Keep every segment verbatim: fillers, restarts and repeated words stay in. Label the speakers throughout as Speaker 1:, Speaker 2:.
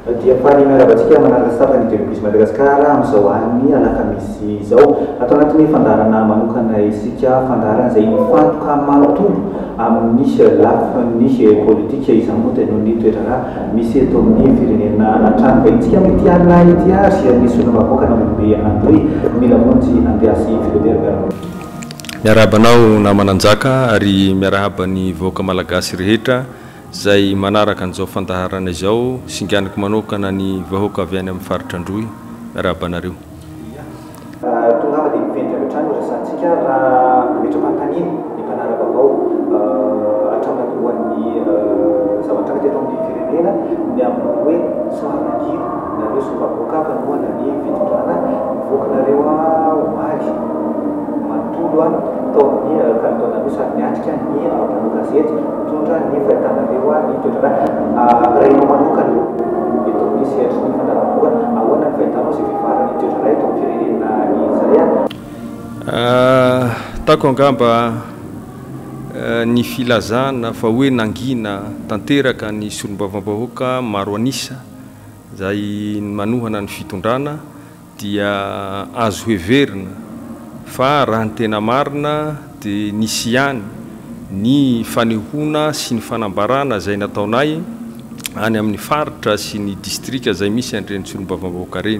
Speaker 1: dia fany miarabantsika manaraka safany televisy Madagasikara amin'izao any alakamisy izao atao anatin'ny fandarana manokana isika fandarana izay mifantoka manontolo amin'ny lafiny politika izany moa tena ny toerana misy eto amin'ny firenena antrano isika mety ana ity ary nisy olom-bahoaka nambe Androy mila monjy andeha sy Philibert
Speaker 2: miarabanao namananjaka ary miarahaba ny vahoaka malagasy rehetra zay manaraka an'izao fandaharana izao singaniko manokana ny vahoaka avy any amin'ny faritra Androy miarabanareo
Speaker 1: tonga dia miventy avy hatrany resantsika raha metra-panontaniana ny mpanara-baovao hatramin'ny zavatra teto amin'ny firenena ny amin'ny hoe soaranagiro nareo sombaboaka mpanoana ny fitondrana mivoakanareo omaly manontolo a tao amin'ny kalitaonareo sady miatrika ny mpanao gazety mitondra ny fahitanareo ny toetrana rainao manokana eto amin'ny sehatry ny fandaram-boa ahoana ny fahitanao izay fifarany toetrana eto amin'ny firenena izay
Speaker 2: a tako angamba ny filazana fa hoe nangina tanteraka ny solombavam-bahoaka maro anisa zay manohana ny fitondrana dia azo heverina fa raha ny tena marina dia nisy ihany ny fanehona sy ny fanambarana zay nataonay any amin'ny faritra sy ny distrika zay misy andreny solombavam-bahoaka reny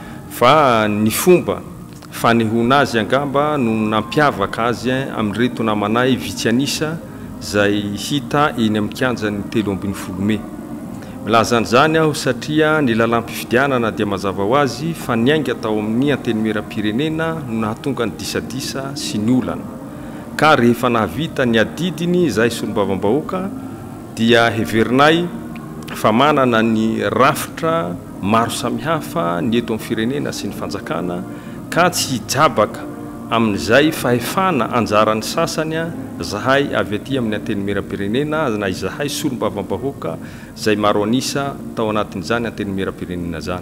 Speaker 2: fa ny fomba fanehona azy angamba no nampiavaka azy amin'reto namanay vitsy anisa zay hita eny amin'ny kianjan'ny telo ambin'ny folo Mey milazany zany aho satria ny lalam-pifidianana dia mazava ho azy fa niainga tao amin'ny antenimieram-pirenena no nahatonga ny disadisa sy ny olana ka rehefa nahavita ny adidiny zay solombavam-bahoaka dia heverinay fa manana ny rafitra maro samihafa ny eto amin'ny firenena sy ny fanjakana ka tsy jabaka amin'izay fahefana anjaran'ny sasany zahay avy aty amin'ny antenimieram-pirenena na izahay solombavam-bahoaka zay maro anisa tao anatin'izany antenimieram-pirenena zany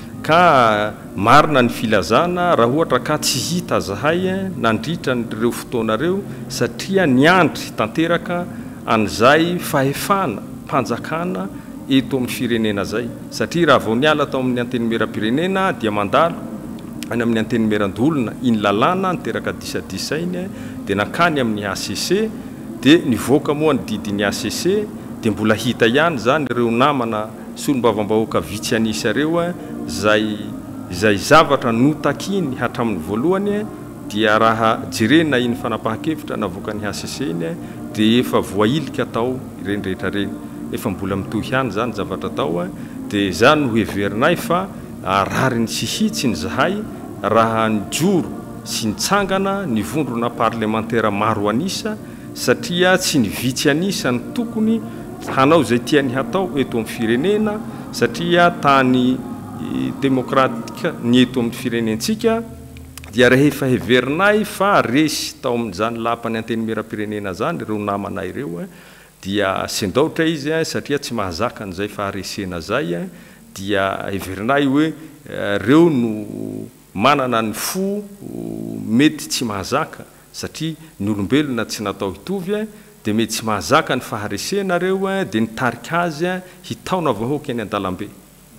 Speaker 2: ka marina ny filazana raha ohatra ka tsy hita zahay nandritra nireo fotoanareo satria niandry tanteraka an'izay fahefana mpanjakana eto amin'ny firenena zay satria raha vao niala tao amin'ny antenimieram-pirenena dia mandalo any amin'ny antenimieran-dolona iny lalàna niteraka disadisainy dia nakany amin'ny A C C dia nivoaka moa ny didiny A C C dia mbola hita ihany zany ireo namana solombavam-bahoaka vitsy anisa reo zay zay zavatra notakiny hatramin'ny voalohany dia raha jerena iny fanapahan-kevitra navoakany A C C iny dia efa voailika tao ireny rehetra reny efa mbola mitohy ihany zany zavatra tao dia zany no heverinay fa rariny sy hitsy ny zahay raha ny joro sy nitsangana ny vondrona parlementaire maro anisa satria tsy ny vitsy anisa ny tokony hanao zay tiany hatao eto amin'ny firenena satria tany demokratika ny eto amin'ny firenentsika dia rehefa heverinay fa resy tao amin'izany lapany antenimieram-pirenena zany ireo namanay ireo dia sendaotra izy satria tsy mahazaka an'izay faharesena zay dia heverinay hoe reo no manana ny fo mety tsy mahazaka satria ny olombelona tsy natao hitovy dia mety tsy mahazaka ny faharesena reo dia nitarika azy hitaona vahoaka eny an-dalambe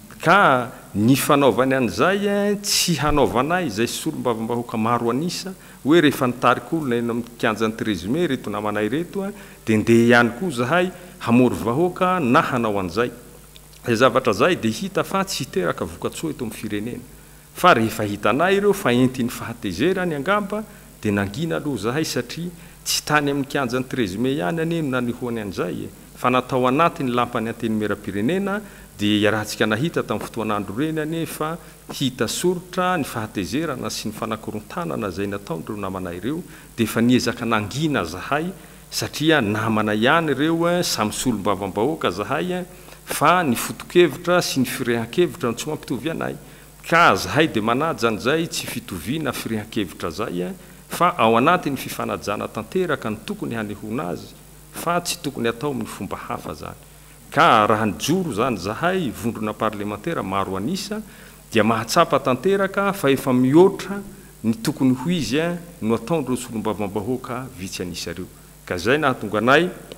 Speaker 2: ka ny fanaovany an'izay tsy hanaovanay izay solombavam-bahoaka maro anisa hoe rehefa nitarika olona eny amin'ny kianjan'ny treize Mey reto namanay reto dia ndeha ihany koa zahay hamory vahoaka na hanao an'izay zay zavatra zay dia hita fa tsy hiteraka vokatsoa eto amin'ny firenena fa rehefa hitanay ireo fa entiny fahatezerany angamba dia nangina aloha zahay satria tsy tany amin'ny kianjan'ny treize Mey ihany ane no nanehoany an'izay fa natao anatiny lampany antenimieram-pirenena dia rahantsika nahita tamin'ny fotoanandro reny ane fa hita soritra ny fahatezerana sy ny fanakorontanana zay nataon'ireo namanay ireo dia efa niezaka nangina zahay satria namana ihany ireo samy solombavam-bahoaka zahay fa ny fotokevitra sy ny firehan-kevitra no tsy mampitovy anay ka zahay dia manaja an'izay tsy fitoviana firehan-kevitra zay fa ao anatin'ny fifanajana tanteraka ny tokony hanehona azy fa tsy tokony atao amin'ny fomba hafa zany ka raha ny joro zany zahay vondrona parlementaire maro anisa dia mahatsapa tanteraka fa efa mihoatra ny tokony ho izy no ataon'ireo solombavam-bahoaka vitsy anisa reo ka zay nahatonga anay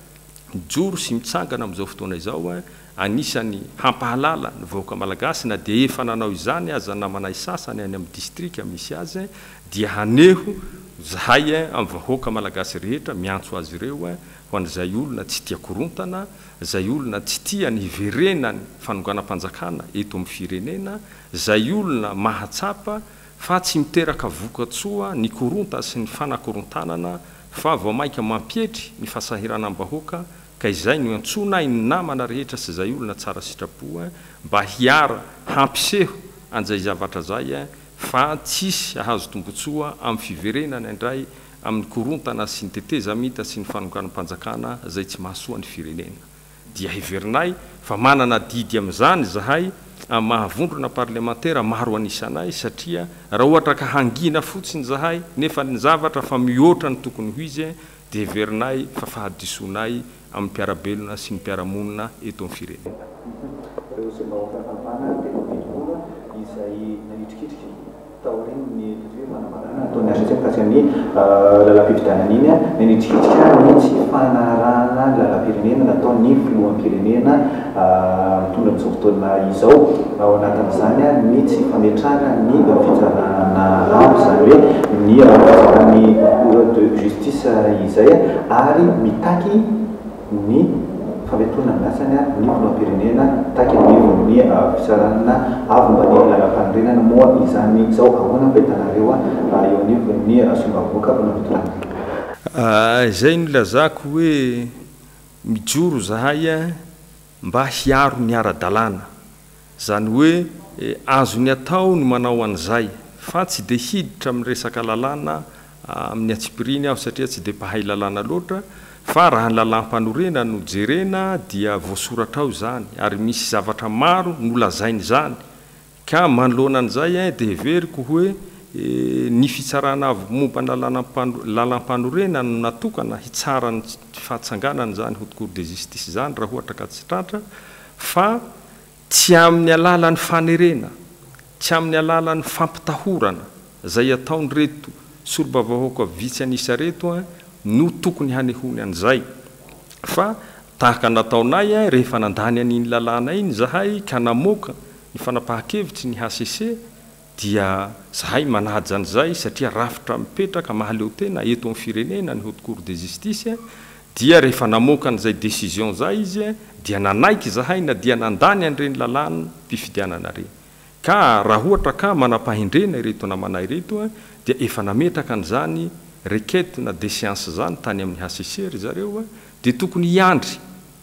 Speaker 2: mijoro sy mitsangana amin'izao fotoana izao anisany hampahalala ny vahoaka malagasy na dia efa nanao izany aza namanay sasany any amin'ny distrika misy azy dia haneho zahay amin'ny vahoaka malagasy rehetra miantso azy ireo ho an'izay olona tsy tia korontana, zay olona tsy tia ny hiverenany fanonganam-panjakana eto amin'ny firenena, zay olona mahatsapa fa tsy miteraka vokatsoa ny koronta sy ny fanakorontanana fa vao mainka mampietry ny fahasahiranam-bahoaka ka izay no antsona ny namana rehetra sy zay olona tsara sitrapo mba hiara hampiseho an'izay zavatra zay fa tsisy ahazo tombotsoa amin'ny fiverenana indray amin'ny korontana sy ny teteza mita sy ny fanonganam-panjakana zay tsy mahasoa ny firenena. Dia heverinay fa manana didy amin'izany zahay amin'ny mahavondrona parlementaire maro anisanay satria raha ohatra ka hangina fotsiny zahay nefa ny zavatra fa mihoatra ny tokony ho izy dia heverinay fa fahadisonay amin'ny mpiarabelona sy ny mpiaramonina eto amin'ny firenena.
Speaker 1: Ataony asatsy mikasika ny lalam-pifidianana iny nanitrikitrika ny tsy fanarahana ny lalam-pirenena nataony filohampirenena mitondra amin'izao fotoana izao ao anatin'izany ny tsy fametrahana ny fizarana avo izany hoe ny fizarany cour de justice izay ary mitaky ny fametona amin'asany ny filohampirenena taky ny ny fizarana avo mba ny lalam-panorenana moa izany izao ahoana mbahitanareo eo anivon'ny sombavoaka panavitolana.
Speaker 2: Izay no lazako hoe mijoro zahay mba hiaro ny ara-dalàna, zany hoe azo ny atao no manao an'izay fa tsy dia hiditra amin'ny resaka lalàna amin'ny atsipiriny aho satria tsy dia mpahay lalàna loatra fa raha ny lalam-panorena no jerena dia voasoratra ao izany ary misy zavatra maro no lazainy izany ka manoloana an'izay dia heveriko hoe ny fitsarana avy mombana lalam-panorena no natokana hitsarany fahatsanganana zany haute cour de justice zany raha ohatra ka tsy tratra fa tsy amin'ny alalan'ny fanerena, tsy amin'ny alalan'ny fampitahorana zay ataony reto solombavavahoaka vitsy anisa reto no tokony hanehony an'izay fa tahaka nataonay rehefa nandany an'iny lalàna iny zahay ka namoaka ny fanapahan-kevitry ny H C C dia zahay manaja an'izay satria rafitra mipetraka mahaleo tena eto amin'ny firenena ny haute cour de justice dia rehefa namoaka an'izay décision zay izy dia nanaiky zahay na dia nandany an'ireny lalàna mpifidianana reny ka raha ohatra ka manam-pahindrena ireto namanay reto dia efa nametraka an'izany requête na déchéance zany tany amin'ny H C C ry zareo dia tokony hiandry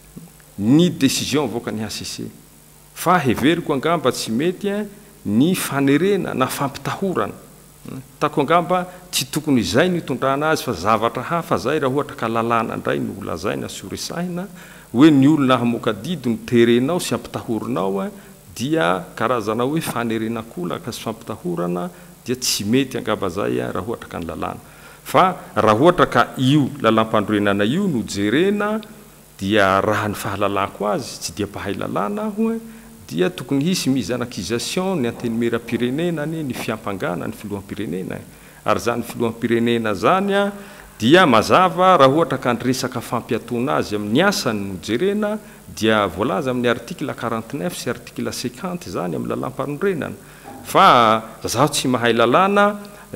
Speaker 2: ny décision voaka ny H C C fa heveriko angamba tsy mety ny fanerena na fampitahorana tako angamba tsy tokony izay ny hitondrana azy fa zavatra hafa zay raha ohatra ka lalàna indray no lazaina sy horesahina hoe ny olona hamoaka didy no terenao sy hampitahorinao dia karazana hoe fanerenan-kolaka sy fampitahorana dia tsy mety angamba zay raha ohatra ka ny lalàna fa raha ohatra ka io lalam-pandroenana io no jerena dia raha ny fahalalako azy tsy dia mpahay lalàna aho dia tokony hisy mise en accusation ny antenimera-pirenena ny fiampangana ny filoham-pirenena ary zany filoham-pirenena zany dia mazava raha ohatra ka nyresaka fampiatona azy amin'ny asany no jerena dia voalaza amin'ny article quarante-neuf sy article cinquante zany amin'ny lalam-panondrenana fa zaho tsy mahay lalàna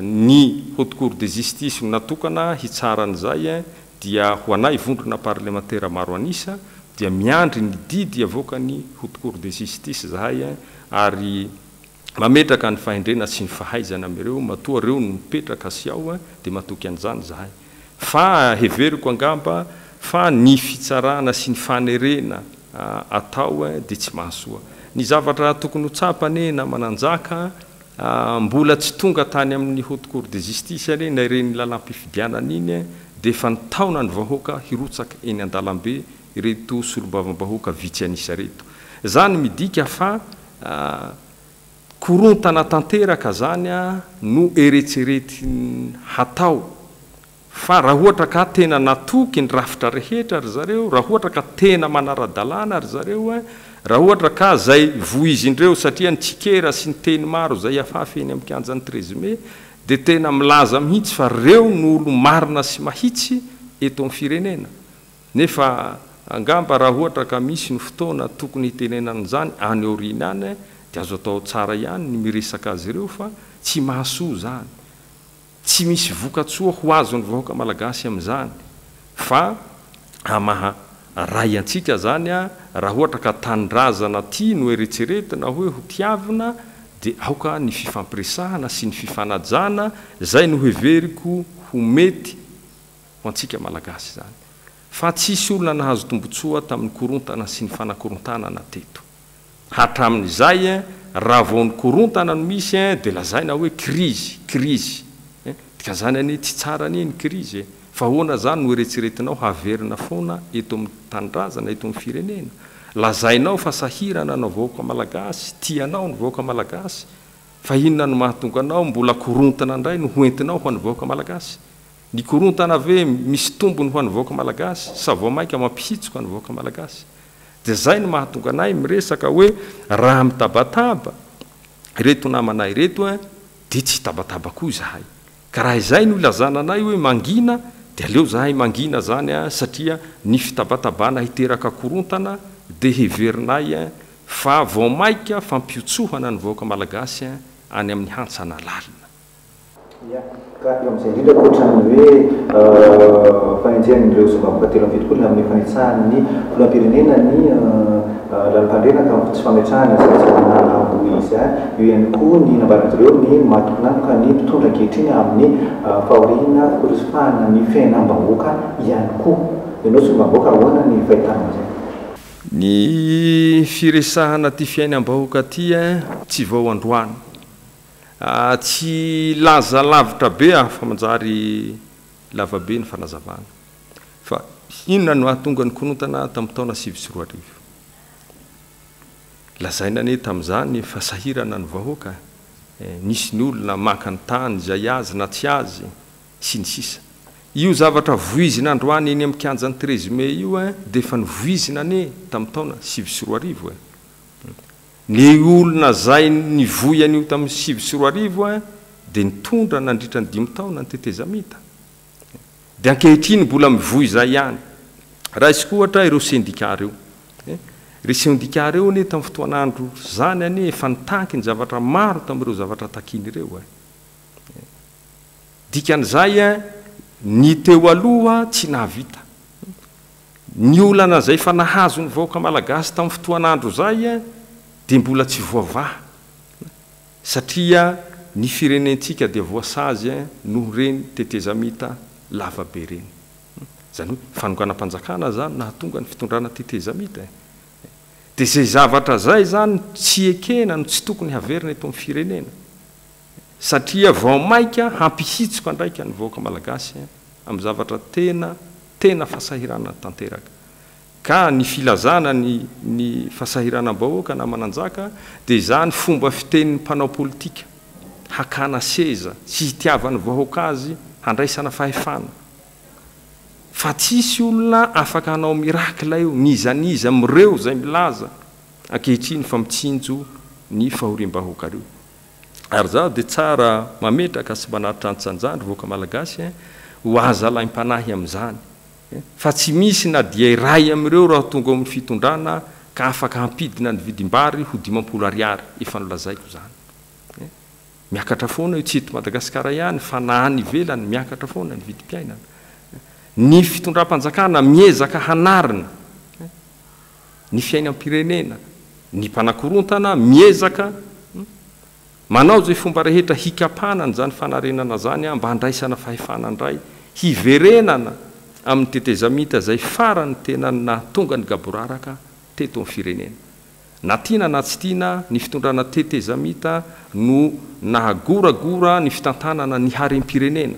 Speaker 2: ny haute cour de justice no natokana hitsaran'izay dia ho anay vondrona parlementaire maro anisa dia miandry ny didy avoaka ny haute cour de justice zahay ary mametraka ny fahendrena sy ny fahaizana amin'ireo matoa reo no mipetraka sy ao dia matoky an'izany zahay fa heveriko angamba fa ny fitsarana sy ny fanerena atao dia tsy mahasoa ny zavatra tokony ho tsapany na mananjaka mbola tsy tonga tany amin'ny haute cour de justice any na ireny lalam-pifidianana iny dia efa nitaona ny vahoaka hirotsaka eny an-dalambe ireto solombavambahoaka vitsy anisa reto zany midika fa korontana tanteraka zany no eretserety hatao fa raha ohatra ka tena natoky ny rafitra rehetra ry zareo raha ohatra ka tena manara-dalàna ry zareo raha ohatra ka zay voizindreo satria ny tsikera sy ny teny maro zay afafy eny amin'ny kianjan'ny treize mai dia tena milaza mihitsy fa reo no olo marina sy mahitsy eto amin'ny firenena nefa angamba raha ohatra ka misy ny fotoana tokony hitenenan'izany any orina any dia azo atao tsara ihany ny miresaka azy ireo fa tsy mahasoa zany, tsy misy vokatsoa ho azo ny vahoaka malagasy amin'izany fa amaha ray antsika zany a raha ohatra ka tanindrazana tia no eretseretina hoe ho tiavina dia aoka ny fifampiresahana sy ny fifanajana zay no heveriko ho mety ho antsika malagasy zany fa tsisy olona nahazo tombotsoa tamin'ny korontana sy ny fanakorontana teto hatramin'izay raha vao ny korontana no misy dia lazaina hoe krizy krizy dika zany anie tsy tsara anie ny krizy fa hoana zany no eretseretinao haverina foana eto amin'ny tanindrazana eto amin'ny firenena lazainao fa sahirana no vahoaka malagasy tianao ny vahoaka malagasy fa inona no mahatonga anao mbola korontana indray no hoentinao ho an'ny vahoaka malagasy ny korontana ve misy tombony ho an'ny vahoaka malagasy sa vao maika mampihitsika ny vahoaka malagasy dia zay no mahatonga anay miresaka hoe raha mitabataba reto namanay reto a dia tsy tabataba koa zahay ka raha izay no ilazana anay hoe mangina dia aleo zahay mangina zany a satria ny fitabatabana hiteraka korontana dia heverinay a fa vao maika fampiotsohana ny vahoaka malagasy a any amin'ny hantsana lalina.
Speaker 1: Ya, ka eo amin'izay indrindra koatran'ny hoe fanenjehan'ireo zava-boaka telo amby fitopolo amin'ny fanitsahan'ny filoham-pirenena ny lalam-pandrenaka tsy fametrahana zana ambo izy a eo ihany koa ny nambaran'ireo ny matokonanoka ny mpitondra ankehitriny amin'ny fahoriana fikorosofahana ny fiainam-bahoaka ihany koa ianao sy mbahoaka ahoana ny fahitana zay
Speaker 2: ny firesahana ty fiainam-bahoaka ty tsy vao androany tsy laza lavitra be ah fa manjary lavabe ny fanazavana fa inona no ahatonga ny korontana tamin'ny taona sivy sy roa arivo lazaina ane tamin'izany fasahirana ny vahoaka nisy ny olona maka ny tany zay azy na tsy azy sy ny sisa io zavatra voizina androany eny amin'ny kianjan'ny treize mai io dia efa nivoizina ane tamin'ny taona sivy sy roa arivo ny olona zay ny voy an'io tamin'ny sivy sy roa arivo dia nitondra nandritra ny dimy taona ny tetezamita dia ankehitriny mbola mivoy zay ihany raha isika ohatra ireo syndika reo ry syndika reo ane tamin'ny fotoan'andro zany ane efa nitanky ny zavatra maro tamin'ireo zavatra takiny ireo dikan'izay ny teo aloha tsy nahavita ny olana zay fa nahazo ny vahoaka malagasy tamin'ny fotoan'andro zay dia mbola tsy voavaha satria ny firenentsika dia voasazy noho reny tetezamita lavabe reny zany hoe fanonganam-panjakana zany nahatonga ny fitondrana tetezamita dia zay zavatra zay zany tsy ekena no tsy tokony haverina eto amin'ny firenena satria vao maika hampihitsika ndraika ny vahoaka malagasy amin'ny zavatra tena tena fasahirana tanteraka ka ny filazana ny ny fasahiranam-bahoaka na mananjaka dia zany fomba fitenin'ny mpanao politika hakana seza sy hitiavany vahoaka azy handraisana fahefana fa tsisy olona afaka hanao mirakla io nizaniza amireo zay milaza ankehitriny fa mitsinjo ny fahoriam-bahoaka reo ary zaho dia tsara mametraka sy manaritra antsanjandry vahoaka malagasy ho aza laim-panahy amin'izany fa tsy misy na dia iray amireo raha tonga amin'ny fitondrana ka afaka hampidina ny vidim-bary ho dimampolo ariary efa nolazaiko zany miakatra foana io tsy eto Madagasikara ihany fa na any ivelany miakatra foana ny vidim-piainana ny fitondram-panjakana miezaka hanarina ny fiainam-pirenena ny mpanakorontana miezaka manao zay fomba rehetra hikapana n'zany fanarenana zany mba handraisana fahefana ndray hiverenana amin'ny tetezamita zay farany tena nahatonga ny gaboraraka teto amin'ny firenena na tiana na tsy tiana ny fitondrana tetezamita no nahagoragora ny fitantanana ny harem-pirenena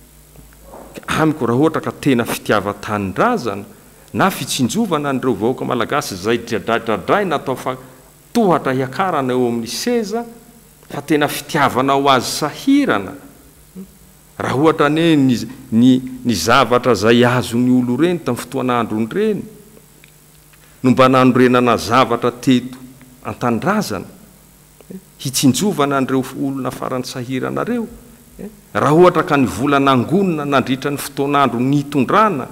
Speaker 2: amiko raha ohatra ka tena fitiava-tanindrazana na fitsinjovana n'ireo vahoaka malagasy zay dradradradray natao fa tohatra hiakarana eo amin'ny seza fa tena fitiavana ho azy sahirana raha ohatra ane ny, ny, ny zavatra zay azo ny olo reny tamin'ny fotoan'androny reny no mba nanorenana zavatra teto antandrazana hitsinjovana an'ireo olona farany sahiranareo raha ohatra ka ny volana angonina nandritra ny fotoan'andro nitondrana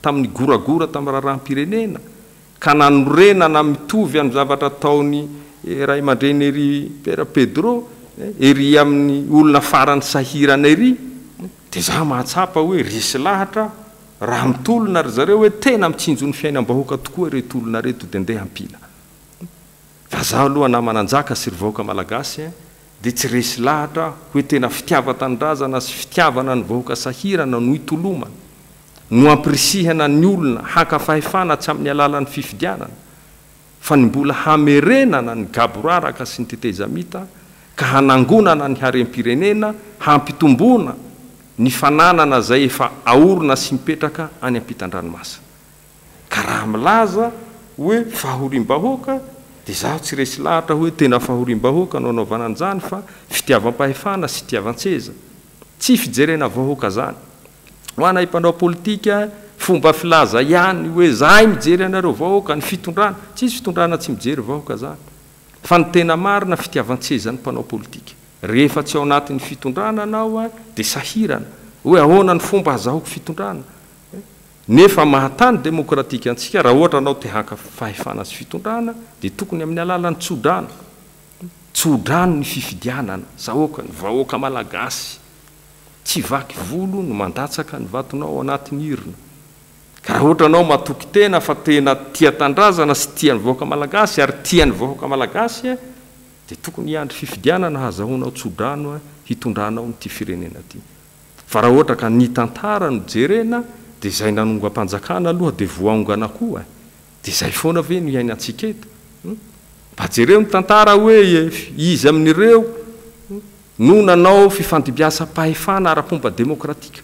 Speaker 2: tamin'ny goragora tamin'ny raharaham-pirenena ka nanorenana mitovy amin'ny zavatra taony ray aman-dreny ery Père Pedro ery amin'ny olona farany sahirana ery dia za mahatsapa hoe resy lahatra raha mitolona ry zareo hoe tena mitsinjony fiainam-bahoaka tokoa reto olona reto dia andeha hampila fa za aloha namananjaka sy ry vahoaka malagasy dia tsy resy lahatra hoe tena fitiava-tanindrazana sy fitiavana ny vahoaka sahirana no hitolomana no ampirisihana ny olona haka fahefana tsy amin'ny alalan'ny fifidianana fa ny mbola hamerenana ny gaboraraka sy ny tetezamita ka hanangonana ny harem-pirenena hampitombona ny fananana zay efa aorona sy mipetraka any ampitan-dranomasina ka raha milaza hoe fahorim-bahoaka dia zaho tsy resy lahatra hoe tena fahorim-bahoaka no anaovana an'izany fa fitiavam-pahefana sy fitiavan-tseza tsy fijerena vahoaka zany ho anay mpanao politika fomba filaza ihany hoe zahay mijery anareo vahoaka ny fitondrana tsisy fitondrana tsy mijery vahoaka zany fa ny tena marina fitiavan-tseza ny mpanao politika rehefa tsy ao anatin'ny fitondrana anao a dia sahirana hoe ahoana ny fomba hazahoko fitondrana nefa mahatany demokratika antsika raha ohatra anao te haka fahefana sy fitondrana dia tokony amin'ny alalany tsodrano tsodrano ny fifidianana zahoaka ny vahoaka malagasy tsy vaky volo no mandatsaka ny vatonao anatin'ny irina ka raha ohatra anao matoky tena fa tena tia tandrazana sy tia ny vahoaka malagasy ary tia ny vahoaka malagasy dia tokony hiandry fifidianana hazahoanao tsodrano hitondranao nyty firenena ty fa raha ohatra ka ny tantara no jerena dia zay nanonga mpanjakana aloha dia voaongana koa dia zay foana ve no iainantsika eto mba jereo ny tantara hoe izy amin'ireo no nanao fifandimbiasa-pahefana ara-pomba demokratika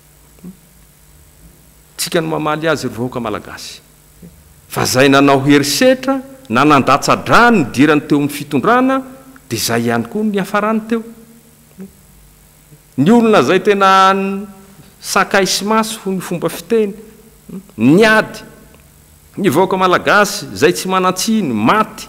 Speaker 2: tsika no mamaly azy ry vahoaka malagasy fa zay nanao herisetra nanandatsa-drany ny dirany teo amin'ny fitondrana dia zay ihany koa ny hafarany teo ny olona zay tena sakay sy maso ho ny fomba fiteny ny ady ny vahoaka malagasy zay tsy manan-tsiny maty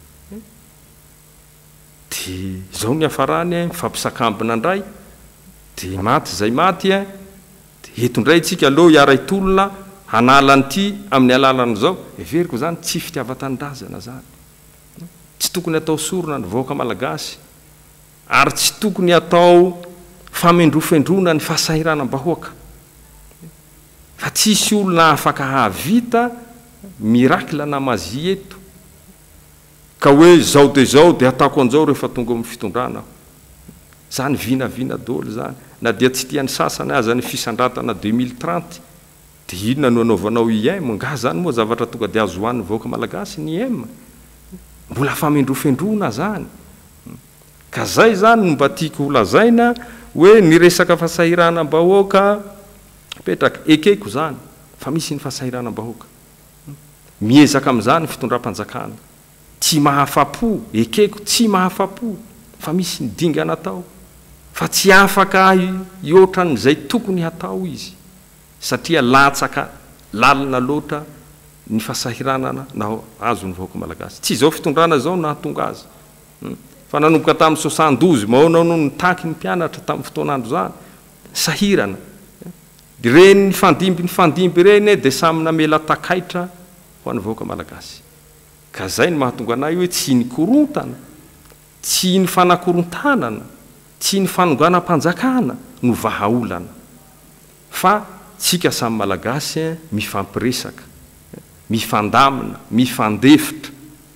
Speaker 2: dia zao ny hafarany mifampisakambina indray dia maty zay maty a dia eto indray tsika aloha hiara hitolona hanalanyity amin'ny alalan'izao everiko zany tsy fitiava-tanindrazana zany tsy tokony atao sorona ny vahoaka malagasy ary tsy tokony atao famendrofendrona ny fahasahiranam-bahoaka fa tsisy olona afaka hahavita mirakla namazy eto ka hoe zao dia zao dia ataoko an'izao rehefa tonga amin'ny fitondrana zany vinavina dolo zany na dia tsy tiany sasany aza ny fisandratana deux mille trente dia inona no anaovanao I M nga zany moa zavatra tonga dia azo hoan'ny vahoaka malagasy ny I M mbola famendrofendrona zany ka zay zany no mba tiako holazaina hoe ny resaka fahasahiranam-bahoaka petraka ekeko zany fa misy ny fahasahiranam-bahoaka miezaka amin'izany fitondram-panjakana tsy mahafapo ekeko tsy mahafapo fa misy ny dingana atao fa tsy afaka iotran'izay tokony hatao izy satria latsaka lalina loatra ny fahasahiranana na azo ny vahoaka malagasy tsy izao fitondrana zao nahatonga azy fa nanomboka tamin'ny soixante-douze maonao no nitaky ny mpianatra tamin'ny fotoanandro zany sahirana reny ny fandimby ny fandimby reny dia samy namela takaitra ho an'ny vahoaka malagasy ka zay ny mahatonga anay hoe tsy ny korontana tsy ny fanakorontana tsy ny fanonganam-panjakana no vahaolana fa tsika samy malagasy mifampiresaka mifandamina mifandefitra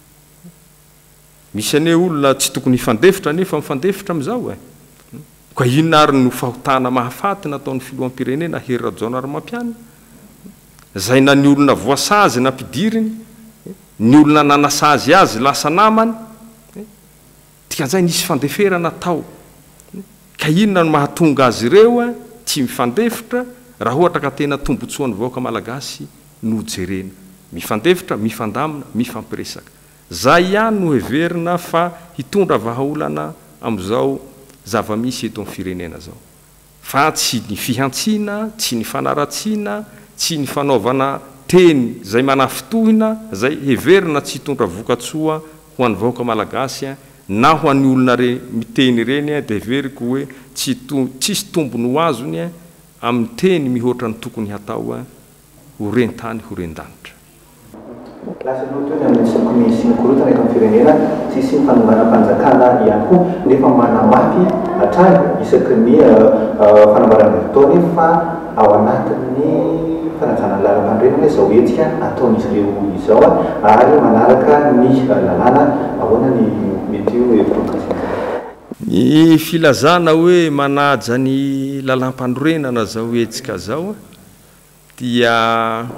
Speaker 2: misy ane olona tsy tokony hifandefitra nefa mifandefitra amin'izao e ka inona ary no fahotana mahafaty nataon'ny filoham-pirenena Hery Rajaonarimampianina zay na ny olona voasazy nampidiriny ny olona nanasazy azy lasa namany dikan'izay nisy fandeferana tao ka inona no mahatonga azy ireo tsy mifandefitra raha ohatra ka tena tombotsoan'ny vahoaka malagasy no jerena mifandefitra mifandamina mifampiresaka zay ihany no heverina fa hitondra vahaolana amin'izao zava-misy eto amin'ny firenena zao fa tsy ny fihantsiana tsy ny fanaratsiana tsy ny fanaovana teny zay manafitohina zay heverina tsy hitondra vokatsoa ho an'ny vahoaka malagasy na ho an'ny olona re miteny ireny dia heveriko hoe tsy tsisy tombony ho azony amin'ny teny mihoatra ny tokony hatao ho rentany ho rendanitra.
Speaker 1: Lasa no toy amin'ny tsy tokony sy mikorotana eto amin'ny firenena tsy sy fanambaram-panjakana ihany koa nefa manamafy hatrany isaky ny fanambarana ataony fa ao anatin'ny fanajana lalam-pandrenana izao hetsika ataon'izy ireo izao ary manaraka ny lalàna ahoana ny mety io hevitro.
Speaker 2: Ny filazana hoe manaja ny lalam-pandrorenana zao hetsika zao dia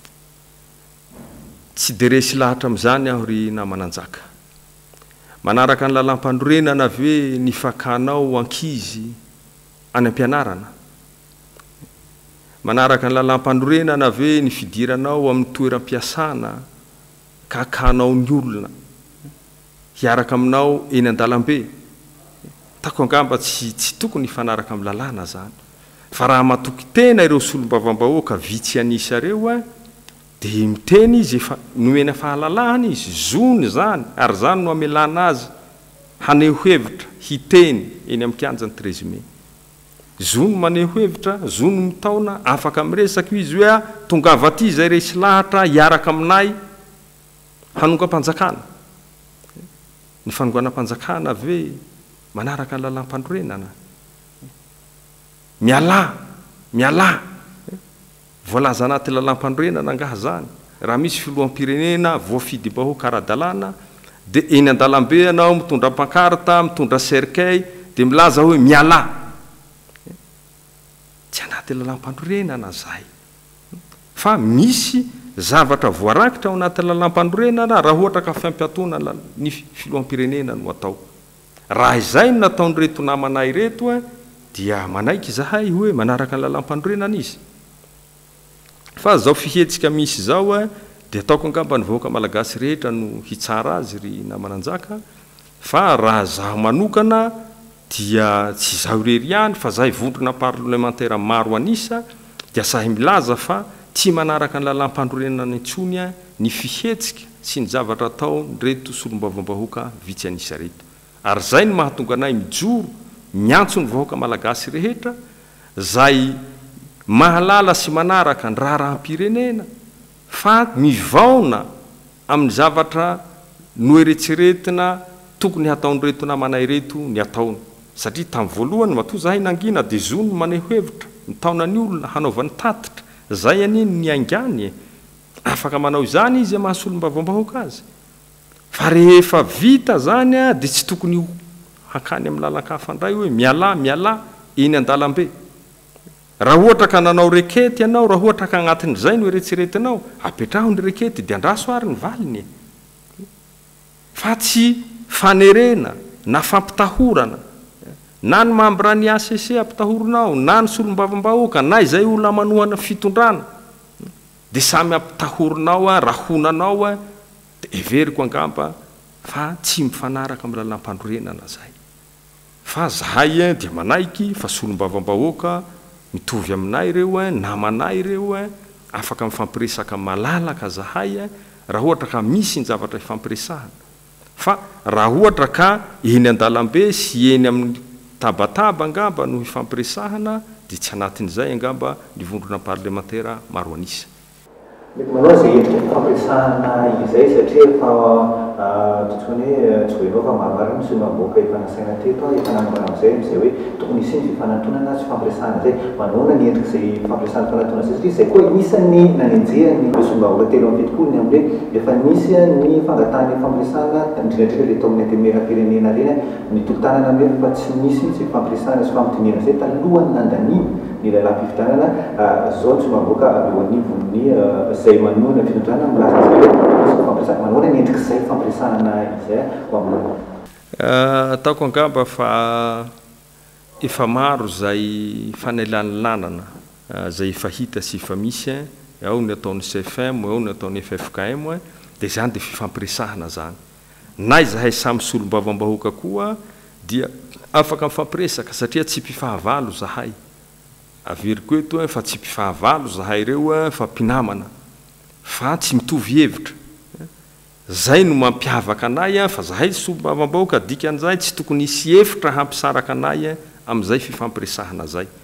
Speaker 2: tsy de resy lahatra amin'izany aho ry namananjaka. Manaraka ny lalam-pandrorenana avy hoe ny fakanao ankizy any am-pianarana. Manaraka ny lalam-pandrorenana avy hoe ny fidiranao amin'ny toeram-piasana ka kanao ny olona hiaraka aminao eny an-dalambe. Tako angamba tsy tsy tokony fanaraka amin'ny lalàna zany. Fa raha matoky tena ireo solombavam-bahoaka vitsy anisa reo a dia miteny izy efa nomena fahalalahana izy zony zany ary zany no amelana azy haneho hevitra hiteny eny amin'ny kianjan'ny trésumé. Zony maneho hevitra, zony mitaona afaka miresaka izy hoe a tongava aty zay resy lahatra hiaraka aminay hanonga-panjakana. Ny fanonganam-panjakana ave manaraka ny lalam-pandrorenana. Miala, miala. Voalaza anaty lalam-pandrorenana angaha zany. Raha misy filoham-pirenena voafidy-bahoaka ara-dalàna dia eny an-dalambe ianao mitondra pankarta, mitondra cercueil dia milaza hoe miala. Tsy anaty lalam-pandrorenana zay. Fa misy zavatra voarakitra ao anaty lalam-pandrorenana raha ohatra ka fiampiatona ny filoham-pirenena no atao. Raha izay no nataon'ireto namanay reto a dia manaiky zahay hoe manaraka ny lalam-pandrorenana izy. Fa zao fihetsika misy zao a dia ataoko angamba ny vahoaka malagasy rehetra no hitsara azy ry namananjaka fa raha zaho manokana dia tsy zaho irery ihany fa zahay vondrona parlementaire maro anisa dia sahy milaza fa tsy manaraka ny lalam-pandrorenana intsony a ny fihetsika sy ny zavatra atao reto solombavam-bahoaka vitsy anisa reto. Ary zay no mahatonga anay mijoro miantso ny vahoaka malagasy rehetra zay mahalala sy manaraka ny raharaham-pirenena fa mivaona amin'ny zavatra noeretseretina tokony hataon'ireto namanay reto ny ataony. Satria tamin'ny voalohany matoa zahay nangina dia zony maneho hevitra mitaona ny olona hanaovany tatitra zay aniny ny aingany afaka manao izany izy mahasolombavambahoaka azy. Fa rehefa vita zany a dia tsy tokony hakany amin'ny lalan-kafandray hoe miala miala eny an-dalambe. Raha ohatra ka nanao rekety ianao, raha ohatra ka agnatin'izay no eretseretinao, apetraho ny rekety dia andraso ary ny valiny. Fa tsy fanerena na fampitahorana na ny mambra ny A C C ampitahoronao na ny solombavam-bahoaka na izay olona manohana fitondrana dia samy ampitahoronao a rahonanao a dia everiko angamba fa tsy mifanaraka amin'ny lalam-pandrorenana zay. Fa zahay dia manaiky fa solombavam-bahoaka mitovy aminay ireo a namanay ireo a afaka mifampiresaka malalaka zahay a raha ohatra ka misy ny zavatra ifampiresahana. Fa raha ohatra ka eny an-dalambe sy eny amin'ny tabataba angamba no ifampiresahana dia tsy anatin'izay angamba ny vondrona parlementaire maro anisa.
Speaker 1: Mety manao izay endrika fampiresahana izay satria efa totsony hoe tsy hoenao fa maromaro misy maboaka efa nasaina teto efa nanambara amin'izay amin'izay hoe tokony isy ny fifanantonana sy fampiresahana zay manoana ny endrika izay fampiresahana fanantonana zay satria izay koa isan'ny nanenjehany solombavam-bahoaka telo amin'ny fitopolo ny amin'ilay efa nisy ny fangatahany fampiresahana indrindrandrindra le tao amin'ny antemeram-pirenena reny ny tokotanana amin'ilay fa tsy nisy mihitsy fampiresahana sy fampitoniana zay talohany nandaniny ny lalam-pifidianana zao ny solombavam-bahoaka eo anivon'ny zay manoana fitondrana milaza zay fampiresahana manoana ny endrika izay fampiresahana izay ho amin'ny
Speaker 2: ataoko angamba fa efa maro zay fanelany lanana zay efa hita sy efa misy ao ny ataon'ny C F M ao ny ataon'ny F F K M dia zany dia fifampiresahana zany. Na izahay samy solombavam-bahoaka koa dia afaka mifampiresaka satria tsy mpifahavalo zahay. Averiko eto fa tsy mpifahavalo zahay ireo fa mpinamana fa tsy mitovy hevitra. Zay no mampiavaka anay fa zahay solombavam-bahoaka dikan'izay tsy tokony hisy efitra hampisaraka anay amin'izay fifampiresahana zay.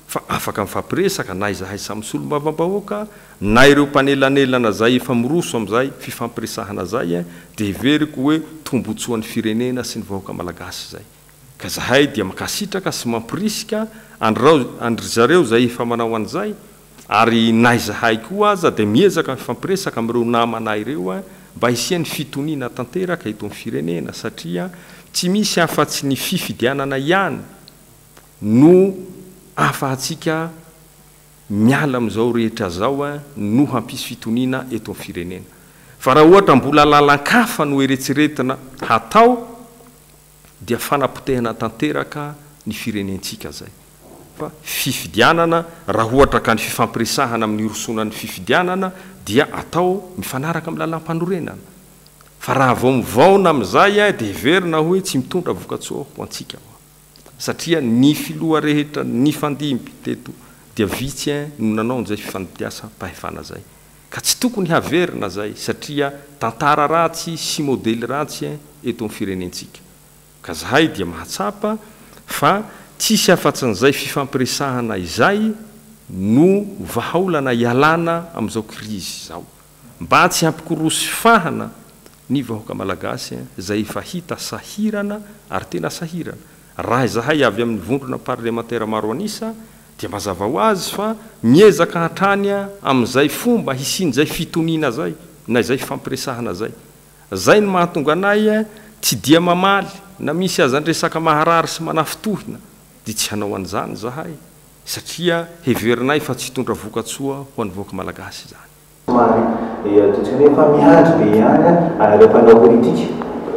Speaker 2: fa afaka mifampiresaka na izahay samy solombavam-bahoaka na ireo mpanelanelana zay efa miroso am'izay fifampiresahana zay dia heveriko hoe tombotsoan'ny firenena sy ny vahoaka malagasy zay ka zahay dia makasitraka sy mampirisika andry zareo zay efa manao an'izay ary na izahay koa aza dia miezaka mifampiresaka amin'ireo namanay ireo mba hisian'ny fitoniana tanteraka eto amin'ny firenena satria tsy misy afa-tsy ny fifidianana ihany no afahantsika miala amin'izao rehetra zao a no hampisy fitoniana eto amin'ny firenena fa raha ohatra mbola lalan-kafa no eretseretina hatao dia fanapotehana tanteraka ny firenentsika zay fa fifidianana raha ohatra ka ny fifampiresahana amin'ny rosonan'ny fifidianana dia atao mifanaraka amin'ny lalam-panorenana fa raha vao mivaona amin'izay a dia heverina hoe tsy mitondra vokatsoa ho antsika satria ny filoha rehetra ny fandimby teto dia vitsy no nanao n'izay fifandiasa mpahefana zay ka tsy tokony haverina zay satria tantara ratsy sy modely ratsy eto amin'ny firenentsika ka zahay dia mahatsapa fa tsisy afa-tsin'izay fifampiresahana izay no vahaolana ialana amin'izao krizy zao mba tsy hampikorosy fahana ny vahoaka malagasy zay efa hita sahirana ary tena sahirana raha izahay avy amin'ny vondrona parlementaire maro anisa dia mazava ho azy fa miezaka hatrany amin'izay fomba hisian'izay fitoniana zay na izay fifampiresahana zay zay no mahatonga anay tsy dia mamaly na misy aza andresaka maharary sy manafitohina dia tsy hanao an'izany zahay satria heverinay fa tsy hitondra vokatsoa ho an'ny vahoaka malagasy zany
Speaker 1: somary ataontsika hoe fa miandry be ihany anareo mpanao politika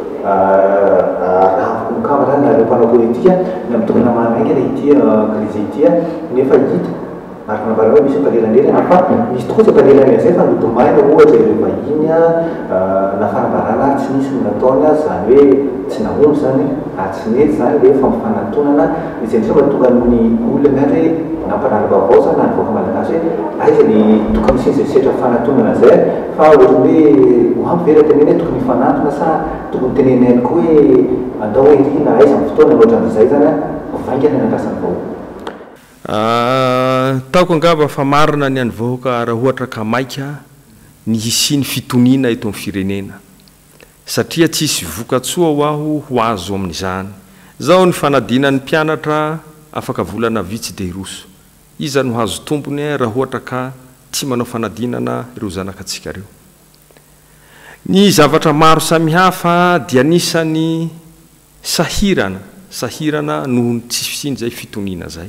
Speaker 1: raha mokavana nareo mpanao politika na mitokana mahamainga ilay ity krizy ity nefa hita ary navara hoe misy mpalelanelana fa misy tokoa tsy mpalelanela zay fa midomaina ohatra ireo vahiny na fanambarana tsy nisy no nataony zany hoe tsy naomby zany ary tsy nety zany le fampifanantonana izay ndrisa mahatonga ny olona hoe nampanala vaovao zany na ny vahoaka malagasy hoe aiza le tokony sin'izay setra fanantonana zay fa ohatra hoe oampy vera teneny hoe tokony fanantona sa tokony teneny ihany koa hoe andao hoe rina aiza amin'ny fotoana loatra an'izay zany vaingana ny andrasan'ny vahoaka
Speaker 2: taoko angamba fa marina ny any vahoaka raha ohatra ka maika ny hisiany fitoniana eto amin'ny firenena satria tsisy vokatsoa ho aho ho azo amin'izany zao ny fanadinan'ny mpianatra afaka volana vitsy dia roso iza no hazo tombony raha ohatra ka tsy manao fanadinana ireo zanakatsika ireo ny zavatra maro samihafa dia nisany sahirana sahirana noho ny tsy fisiany zay fitoniana zay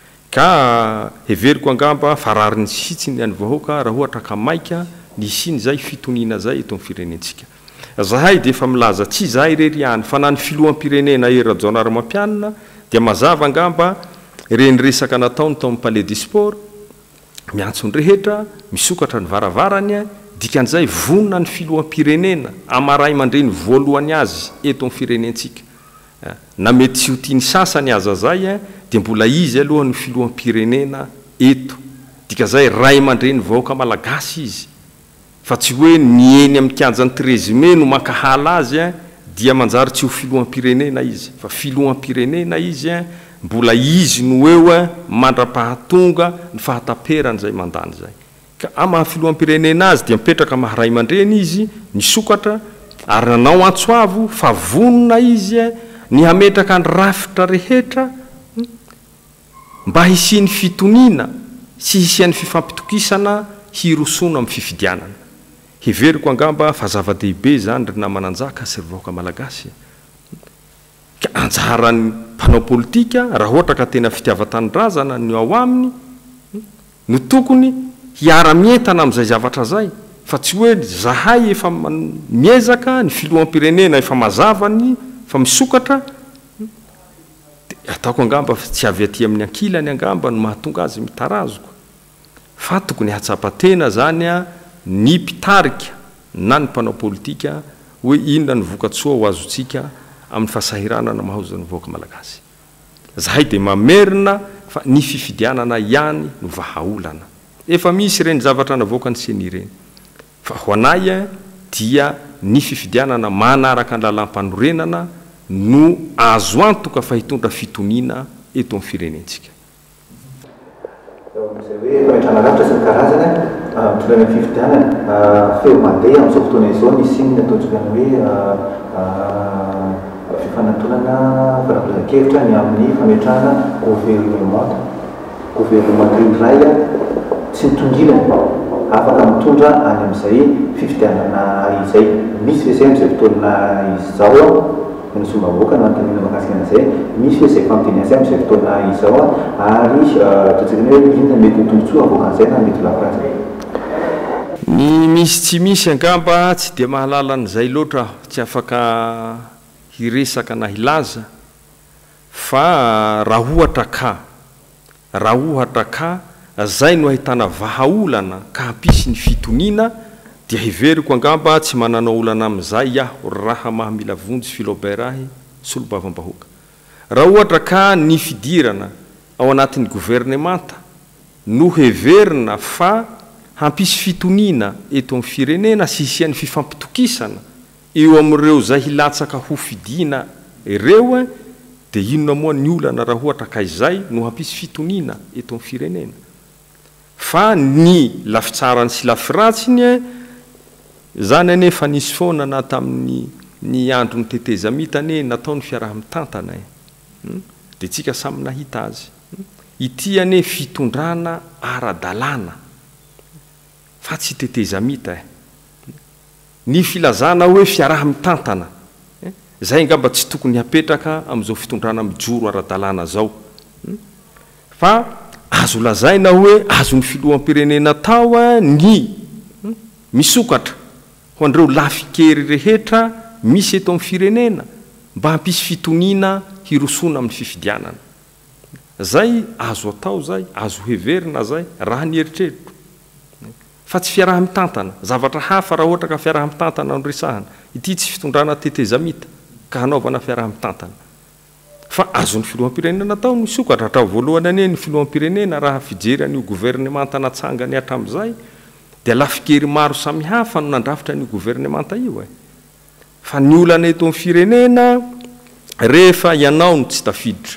Speaker 2: ka heveriko angamba farariny sitsiny any vahoaka raha ohatra ka maika ny isiny zay fitoniana zay eto amin'ny firenentsika zahay dia efa milaza tsy zahay rery any fa na ny filohampirenena erajaonarymampianina dia mazava angamba reny resaka nataony tao amin'ny palais du sport miantsony rehetra misokatra ny varavarany dikan'izay vonona ny filohampirenena amaray mandreny voalohany azy eto amin'ny firenentsika na mety tsy ho tiany sasany aza zay dia mbola izy aloha ny filohampirenena eto dikazay ray mandreny vahoaka malagasy izy fa tsy hoe ny eny amin'ny kianjan'ny trésime no mankahala azy dia manjary tsy ho filohampirenena izy fa filohampirenena izy mbola izy no eo mandra-pahatonga ny fahataperany zay mandany zay ka amahafilohampirenena azy dia mipetraka maharay mandreny izy nisokatra ary nanao antsoavo fa vonona izy ny hametraka ny rafitra rehetra mba hisiany fitoniana sy hisian'ny fifampitokisana hirosona amin'ny fifidianana heveriko angamba fa zava-dehibe zany ry namananjaka sy ry vahoaka malagasy ka anjaran'ny mpanao politika raha ohatra ka tena fitiavan-tanindrazana ny ao aminy no tokony hiara-mientana amin'izay zavatra zay fa tsy hoe zahay efa miezaka ny filohampirenena efa mazavany fa misokatra ataoko angamba tsy avy aty amin'ny ankilany angamba no mahatonga azy mitarazoko fa tokony hatsapatena zany a ny mpitarika na ny mpanao politika hoe inona ny vokatsoa ho azontsika amin'ny fahasahiranana mahozan'ny vahoaka malagasy zahay dia mamerina fa ny fifidianana ihany no vahaolana efa misy ireny zavatra navoaka ny seny ireny fa ho anay dia ny fifidianana manaraka ny lalam-panorenana no azo antoka fa hitondra fitoniana eto amin'ny firenentsika
Speaker 1: amin'izay hoe fametrahana rafitra sy ny karazana mitondra ny fifidianana feo mandeha amin'izao fotoana izao ny simina ataontsika ny hoe fifanantonana fanampozan-kevitra ny amin'ny fametrahana gouvernement gouvernement iray tsy nitongilana afaka mitondra any amin'izay fifidianana izay misy ve zay amin'izay fotoana izao ny sombavoaka no antonina mahakasika an'izay misy ve zay fampiteny azy amin'izay fotoana izao ary ataontsika ny hoe inona mety ho tombotsoa avoaka an'izay na mety ho lafiratsy.
Speaker 2: Ny misy tsy misy angamba tsy dia mahalala an'izay loatra tsy afaka hiresaka na hilaza fa raha ohatra ka raha ohatra ka zay no ahitana vahaolana ka hampisy ny fitoniana dia hiveriko angamba tsy manana olana amin'izay aho raha mahamila vonjy Philobert ahy solombavambahoaka. Raha ohatra ka ny fidirana ao anatin'ny gouvernemanta no heverina fa hampisy fitoniana eto amin'ny firenena sy hisian'ny fifampitokisana eo amin'ireo zay hilatsaka ho fidiana ireo dia inona moa ny olana raha ohatra ka izay no hampisy fitoniana eto amin'ny firenena. Fa ny lafitsarany sy lafiratsiny zany anefa nisy foana na tamin'ny ny andro ny tetezamita ane natao ny fiaraha-mitantana dia tsika samy nahita azy ity ane fitondrana ara-dalàna fa tsy tetezamita ny filazana hoe fiaraha-mitantana zay angamba tsy tokony hapetraka amin'izao fitondrana mijoro ara-dalàna zao fa azo lazaina hoe azo ny filoham-pirenena tao ny misokatra ho andreo lafikery rehetra misy eto amin'ny firenena mba hampisy fitoniana hirosona amin'ny fifidianana. Zay azo atao zay azo heverina zay raha ny eritreritro fa tsy fiaraha-mitantana zavatra hafa raha ohatra ka fiaraha-mitantana no resahana ity tsy fitondrana tetezamita ka hanaovana fiaraha-mitantana fa azo ny filoham-pirenena tao ny sokatra hatrao voalohany ane ny filoham-pirenena raha fijery an'io gouvernemanta natsangany hatramin'izay dia lafikery maro samihafa no nandrafitra n'io gouvernemanta io e fa ny olana eto amin'ny firenena rehefa ianao no tsy tafiditra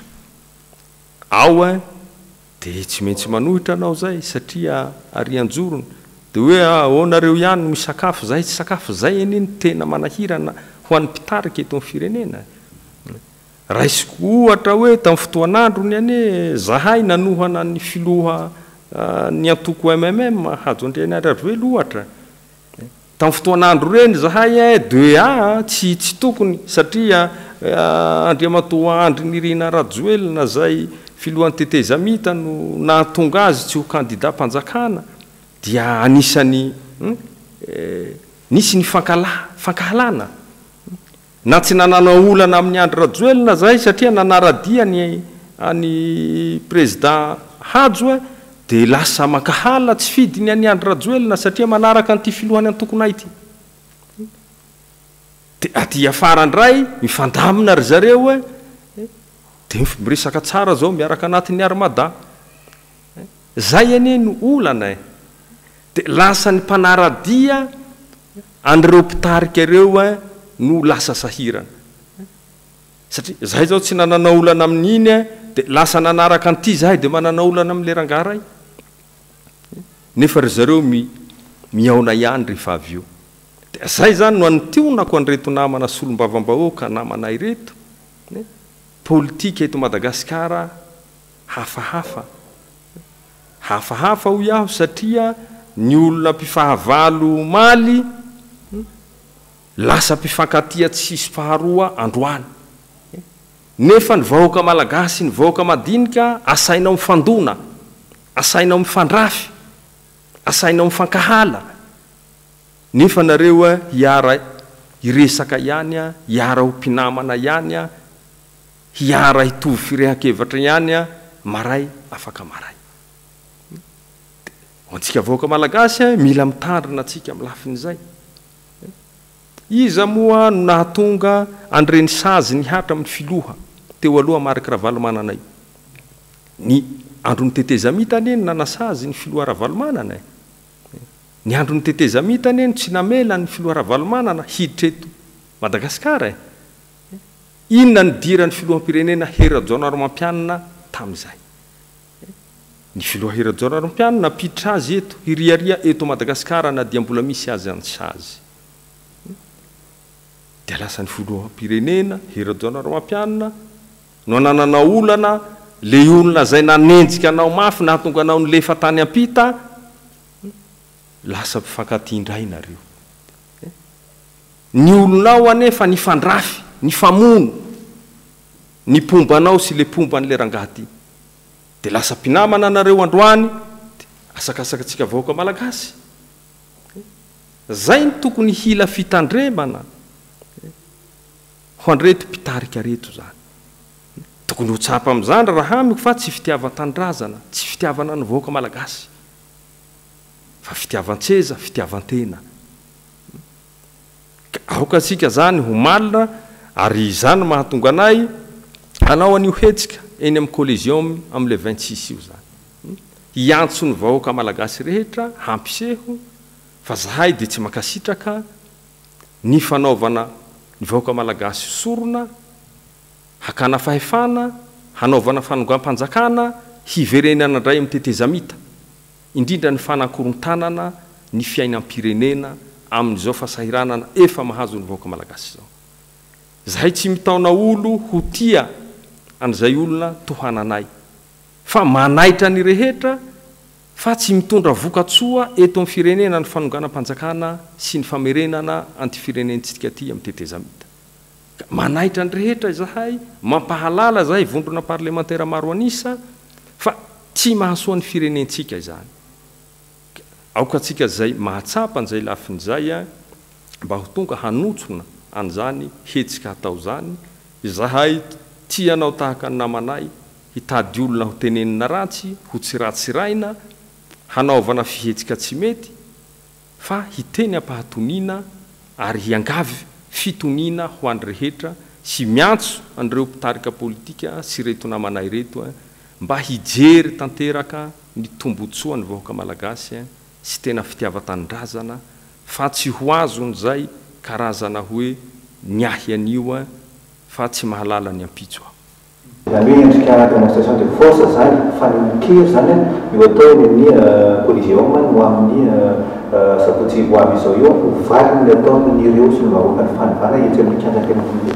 Speaker 2: ao e dia tsy maintsy manohitra anao zay satria arianjorony dia hoe ahoanareo ihany no misakafo zay tsy sakafo zay eny ny tena manahirana ho an'ny mpitarika eto amin'ny firenena. Raisiko ohatra hoe tamin'ny fotoan'androny ane zahay nanohana ny filoha ny antoko M M M Hajo Andrianarivelo ohatra tamin'ny fotoan'andro reny zahay de a tsy tsy tokony satria Andriamatoa Andry Nirina Rajoelina zay filohan'ny tetezamita no nahatonga azy tsy ho kandida mpanjakana dia anisany nisy ny fankala fankahalana na tsy nanana olana amin'ny Andry Rajoelina zay satria nanaradia ny any président Hajo dia lasa mankahala tsy fidiny any Andry Rajoelina satria manaraka an'ity filohany antokonay ity dia aty afarandray mifandamina ry zareo e dia miresaka tsara zao miaraka anatin'ny armada zay ane no olana e dia lasa ny mpanaradia an'ireo mpitarika ireo e no lasa sahirana satria zahay zao tsy nanana olana amin'iny e dia lasa nanaraka an'ity zahay dia manana olana amin'le rangaray nefa ry zareo mi miaona ihany rehefa avy eo dia zay zany no antionako an'ireto namana solombavambahoaka namana ireto politika eto Madagasikara hafahafa hafahafa ho iaho satria ny olona mpifahavalo maly lasa mpifankatia tsy sisy faharoa androany nefa ny vahoaka malagasy ny vahoaka madinika asainao mifandona asainao mifandrafy asainao mifankahala nefa nareo hiara hiresaka ihany a hiara ho mpinamana ihany a hiara hitovy firehakevatra ihany a maray afaka maray antsika vahoaka malagasy mila mitandrina atsika amin'ny lafin'izay iza moa no nahatonga andreny sazy ny hatra amin'ny filoha teo aloha mariky Ravalomanana io ny andro ny tetezamita ane nanasazy ny filoha Ravalomanana ny andro ny tetezamita ane tsy namela ny filoha Ravalomanana hiditra eto Madagasikara e inona ny dira ny filoham-pirenena Hera Jaonaromampianina tamin'izay ny filoha Herodjona Rompiano napiditra azy eto hiriaria eto Madagasikara na dia mbola misy azy ansazy dia lasa ny filoham-pirenena Herodjona Rompiano no nanana olana le olona zay nanenjika anao mafy nahatonga anao ny lefa tany ampita lasa mpifankatia nareo ny olonao anefa ny fandrafy ny famono ny pombanao sy le pomba n'le rangaty dia lasa mpinamana nareo androany asakasakatsika vahoaka malagasy zay ny tokony hila fitandremana ho andreto mpitarika reto zany tokony ho tsapa amin'izany raha amiko fa tsy fitiavan-tandrazana tsy fitiavana ny vahoaka malagasy fa fitiavan-tseza fitiavan-tena aoka tsika zany ho malina ary zany mahatonga anay anao an'io hetsika eny amin'ny collégium amin'le vingt-six io zany hiantso ny vahoaka malagasy rehetra hampiseho fa zahay dia tsy makasitraka ny fanaovana ny vahoaka malagasy sorona hakana fahefana hanaovana fanongam-panjakana hiverenana indray amin'ny tetezamita indrindra ny fanakorontanana ny fiainam-pirenena amin'izao fasahiranana efa mahazo ny vahoaka malagasy zao zahay tsy mitaona olo ho tia an'izay olona tohananay fa manaitra ny rehetra fa tsy mitondra vokatsoa eto amin'ny firenena ny fanonganam-panjakana sy ny famerenana antifirenentsika ty amin'ny tetezamita manaitra ny rehetra zahay mampahalala zahay vondrona parlementaire maro anisa fa tsy mahasoa ny firenentsika izany aoka tsika zay mahatsapa an'izay lafin'izay a mba ho tonga hanotsona an'izany hetsika hatao zany zahay tianao tahaka ny namanay hitady olona ho tenenina ratsy ho tsy ratsiraina hanaovana fihetsika tsy mety fa hiteny ampahatoniana ary hiangavy fitoniana ho an'ny rehetra sy miantso an'ireo mpitarika politika sy reto namanay reto mba hijery tanteraka ny tombotsoa ny vahoaka malagasy sy tena fitiava-tanindrazana fa tsy ho azon'izay karazana hoe niahy an'io fa tsy mahalala ny ampitso
Speaker 1: zany hoe endrika démonstration de force zany fanekery zany io atao amin'ny collégium no amin'ny sabotsy ho avy izao io ho valiny ataony ireo sy ny vahoaka ny fanivana etsy amin'ny kianjan-tenan'olona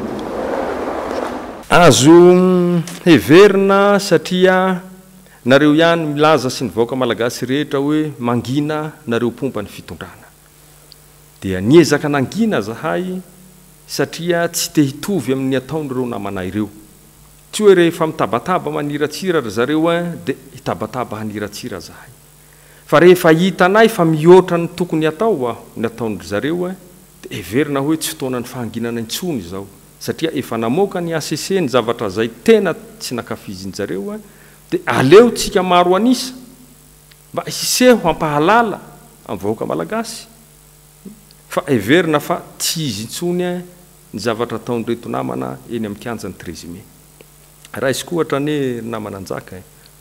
Speaker 2: azo heverina satria nareo ihany milaza sy ny vahoaka malagasy rehetra hoe mangina nareo pomba ny fitondrana dia niezaka nangina zahay satria tsy te hitovy amin'ny ataon'ireo namanay ireo tsy hoe rehefa mitabataba maniratsira ry zareo a dia hitabataba haniratsira zahay fa rehefa hitanay fa mihoatra ny tokony atao a ny ataon'ry zareo a dia heverina hoe tsy fotoana ny fahanginana intsony izao satria efa namoaka ny A C C ny zavatra zay tena tsy nakafiziny zareo a dia aleo tsika maro anisa mba hiseho hampahalala amin'ny vahoaka malagasy fa heverina fa tsy izy intsony a ny zavatra ataon'reto namana eny amin'ny kianjany treize mai raha izy koa hatrany namana anjaka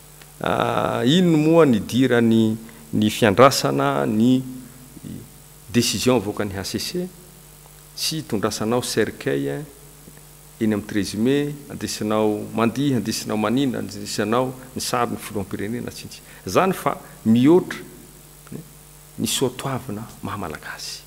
Speaker 2: ino moa ny dira ny ny fiandrasana ny décision voaka ny A C C sy tondrasanao cercueil eny amin'ny treize mai andesanao mandihy andesanao manina andesanao ny sary ny filoham-pirenena tsintsy zany fa mihoatra ny soatoavina mahamalagasy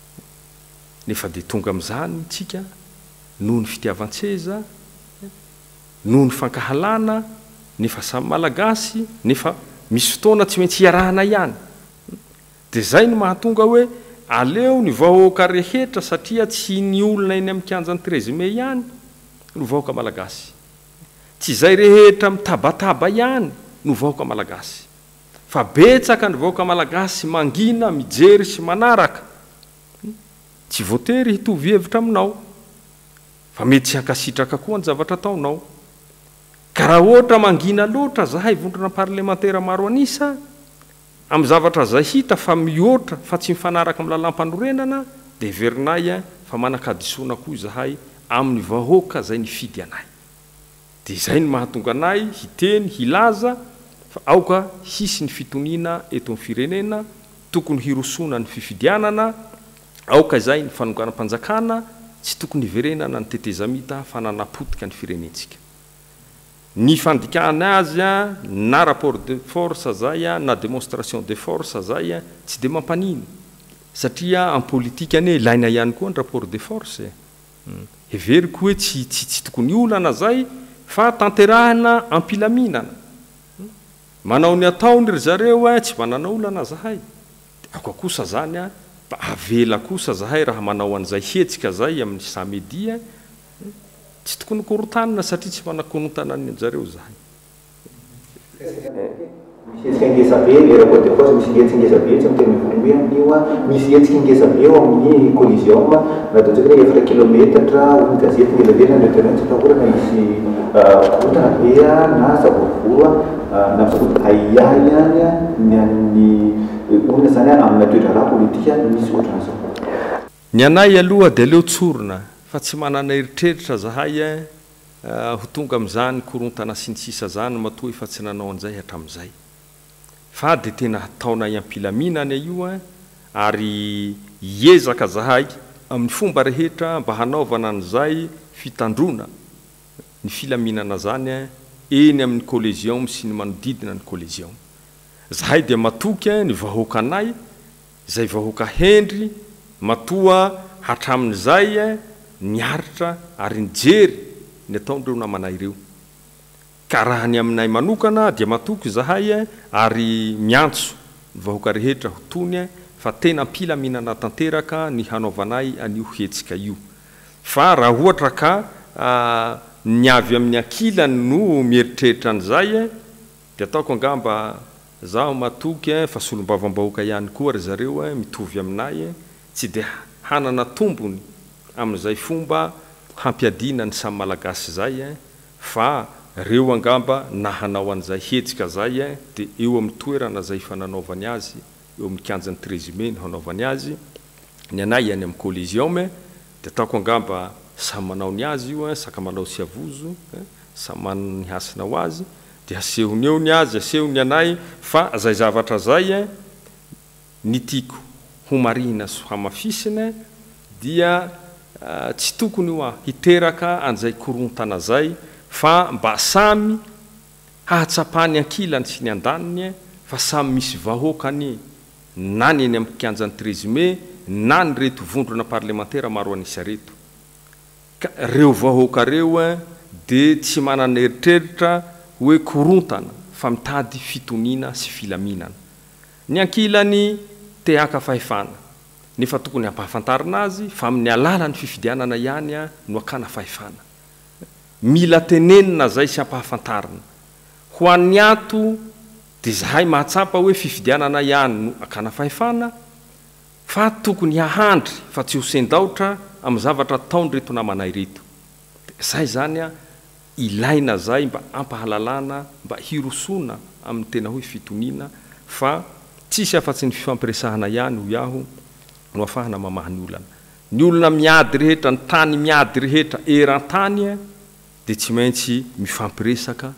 Speaker 2: nefa dia tonga amin'izany tsika noho ny fitiavan-tseza noho ny fankahalana nefa samy malagasy nefa misy fotoana tsy maintsy hiarahana ihany dia zay no mahatonga hoe aleo ny vahoaka rehetra satria tsy ny olona eny amin'ny kianjany treize mai ihany no vahoaka malagasy tsy zay rehetra mitabataba ihany no vahoaka malagasy fa betsaka ny vahoaka malagasy mangina mijery sy manaraka tsy voatery hitovy hevitra aminao fa mety tsy hankasitraka koa ny zavatra ataonao ka raha ohatra mangina loatra zahay vondrona parlementaire maro anisa amin'ny zavatra zay hita fa mihoatra fa tsy mifanaraka amin'ny lalam-panorenana dia heverinay a fa manakadisoana koa zahay amin'ny vahoaka zay nifidy anay dia izay ny mahatonga anay hiteny hilaza fa aoka hisy ny fitoniana eto amin'ny firenena tokony hirosona ny fifidianana aoka izay ny fanonganam-panjakana tsy tokony hiverenana ny tetezamita fa nanapotika ny firenentsika ny fandikana azy a na rapport de force zay a na démonstration de force zay a tsy de mampanino satria en politique ane ilaina ihany koa ny rapport de force heveriko hoe tsy tsy tsy tokony olana zay fa tanterahana ampilaminana manao ny ataony ry zareo a tsy manana olana zahay ako kosa zany a avela kosa zahay raha manao an'izay hetsika zay amin'ny samedia tsy tokony korotanina satria tsy manakonontana ny zareo zahay
Speaker 1: misy hetsika ingeza be le rapport de force misy hetsika ingeza be tsy miteny volobe amin'io a misy hetsika ingeza be eo amin'ny collision na ataontsika hoe efatra kilometatra ho ny gazety ny elavelana ny terrain tsy atahorana misy korotana be a na zava-voro a na misakody aiay ihany a ny amin'ny olona zany a amina toetra raha politika misy ohatran'izao
Speaker 2: ny anay aloha dia aleo tsorona fa tsy manana eritreritra zahay a ho tonga amin'izany korontana sy ny sisa zany matoa efa tsy nanao an'izay hatramin'izay fa dia tena hataona iampilaminana io a ary hiezaka zahay amin'ny fomba rehetra mba hanaovana an'izay fitandrona ny filaminana zany a eny amin'ny collégium sy ny manodidina ny collégium zahay dia matoky ny vahoaka anay izay vahoaka hendry matoa hatramin'izay niaritra ary nijery ny ataon'ireo namanay ireo ka raha ny aminay manokana dia matoky zahay ary miantso ny vahoaka rehetra ho tony fa tena mpilaminana tanteraka ny hanaovanay an'io hetsika io fa raha ohatra ka ny avy amin'ny ankilany no mieritreritra an'izay dia ataoko angamba zaho matoky fa solom-bavam-bahoaka ihany koa ry zareo mitovy aminay tsy dia hanana tombony amin'izay fomba hampiadiana ny samy malagasy zay fa reo angamba na hanao an'izay hetsika zay dia eo amin'ny toerana zay fananaovany azy eo amin'ny kianjan'ny trésumé ny hanaovany azy ny anay any amin'ny collégium dia ataoko angamba samy manao ny azy io sakamalao sy avozo samy manao ny hasina ho azy dia asehony eo ny azy asehony anay fa zay zavatra zay ny tiako ho marina sy hamafisina dia tsy tokony ho hiteraka an'izay korontana zay fa mba samy hahatsapany ankilany sy ny andaniny fa samy misy vahoakany na ny eny amin'ny kianjan'ny trésumé na ny reto vondrona parlementaire maro anisa reto ka reo vahoaka reo dia tsy manana eritreritra hoe korontana fa mitady fitoniana sy filaminana ny ankilany te haka fahefana nefa tokony hampahafantarina azy fa amin'ny alalany fifidianana ihany no akana fahefana mila tenenina zay sy hampahafantarina ho an'ny ato dia zahay mahatsapa hoe fifidianana ihany no akana fahefana fa tokony hahandry fa tsy ho sendaotra amin'ny zavatra taony reto namanay reto zay zany a ilaina zay mba ampahalalana mba hirosona amin'ny tena hoe fitoniana fa tsisy afa-tsy ny fifampiresahana ihany ho iaho no afahana mamaha ny olana ny olona miady rehetra ny tany miady rehetra eran-tany dia tsy maintsy mifampiresaka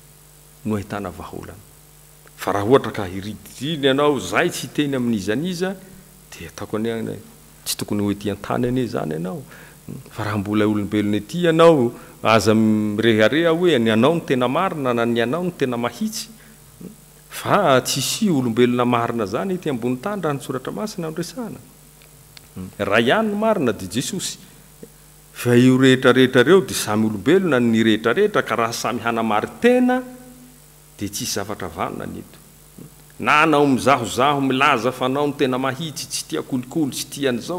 Speaker 2: no ahitana vahaolana fa raha ohatra ka hiridiny ianao zay tsy teny amin'izaniza dia ataoko any tsy tokony ho ety an-tany ane zany ianao fa raha mbola olombelona ety ianao aza mirehareha hoe ny anao ny tena marina na ny anao ny tena mahitsy fa tsisy olombelona marina zany ety ambony tany raha ny soratra masina nresahana raha ihany ny marina dia jesosy fa io rehetrarehetra reo dia samy olombelona ny rehetrarehetra ka raha samy hanamary tena dia tsisy zavatra vanona neto na anao mizahozaho milaza fa anao ny tena mahitsy tsy tia kolikoly tsy tian'izao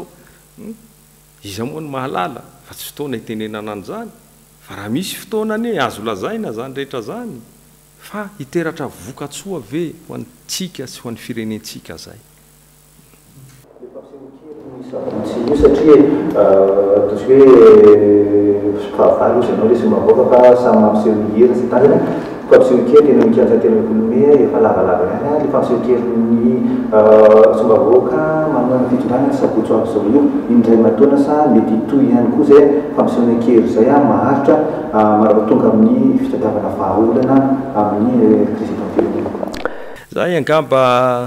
Speaker 2: iza moa ny mahalala fa tsy fotoana hitenenana an'izany fa raha misy fotoana ane azo lazaina zany rehetra zany fa hiteratra vokatsoa ve ho antsika sy ho an'ny firenentsika zay
Speaker 1: tsy io satria ataontsika hoe fahavalo izy anao le sy mavaoaka fa samy mampiseho ny hira sy tany fa mampiseho kely tena mikianja tena mikolome efa lavalava ihany le fampiseho kely ny sombavoaka manao ny fitondràna sabotso aby zao io indray matoana sa mety toy ihany koa zay fampisehoana kely zay a maharitra maratonga amin'ny fitadiavana vahaolana amin'ny président firenena
Speaker 2: zay angamba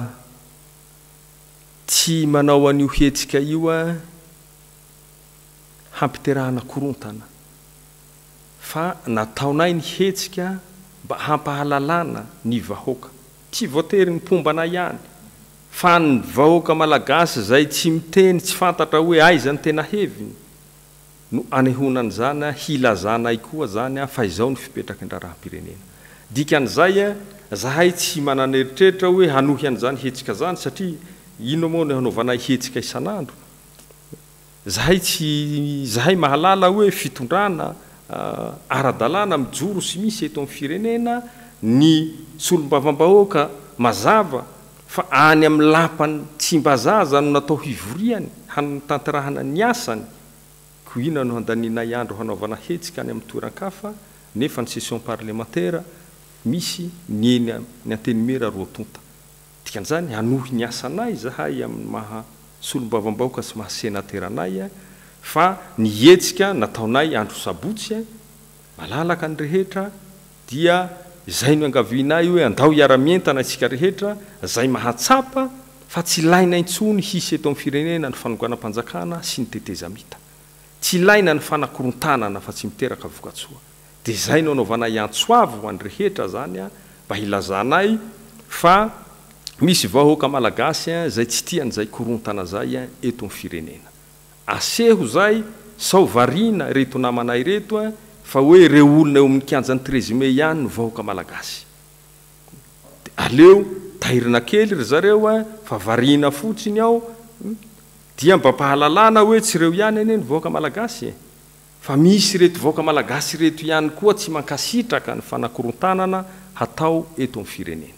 Speaker 2: tsy manao an'io hetsika io a hampiterahana korontana fa nataonay ny hetsika mba hampahalalana ny vahoaka tsy voatery ny pombana ihany fa ny vahoaka malagasy zay tsy miteny tsy fantatra hoe aiza ny tena heviny no anehonany zany hilazanay koa zany fa izao ny fipetraky ny raharaham-pirenena dikan'izay zahay tsy manana eritreritra hoe hanohy an'izany hetsika zany satria ino moa ny hanaovanay hetsika isan'andro zahay tsy zahay mahalala hoe fitondrana uh, ara-dalàna mijoro sy misy eto amin'ny firenena ny solombavam-bahoaka mazava fa any amin'ny lapany tsy mbazaza no natao hivoriany hanotanterahana ny asany ko ina no handaninay andro hanaovana hetsika any amin'ny toeran-kafa nefa ny session parlementaire misy ny eny ny antenimera roa tonta dikan'izany hanohy ny asanay zahay amin'ny maha solombavam-bahoaka sy maha senateranay fa ny hetsika nataonay andro sabotsy malalaka ny rehetra dia zay no angavinay hoe andao iara-mientana isika rehetra zay mahatsapa fa tsy laina intsony hisy eto amin'ny firenena ny fanoganam-panjakana sy ny tetezamita tsy laina ny fanakorontana fa tsy miteraka vokatsoa dia zay no anaovanay antsoavo any rehetra zany a mba hilazanay fa misy vahoaka malagasy zay tsy tian'izay korontana zay eto amin'ny firenena aseho zay sao variana reto namanay reto a fa hoe reo olona eo amin'ny kianjan'ny trezime ihany no vahoaka malagasy aleo tahirina kely ry zareo a fa variana fotsiny ao dia mba pahalalana hoe tsy reo ihany eny ny vahoaka malagasy fa misy reto vahoaka malagasy reto ihany koa tsy mankasitraka ny fanakorotanana hatao eto amin'ny firenena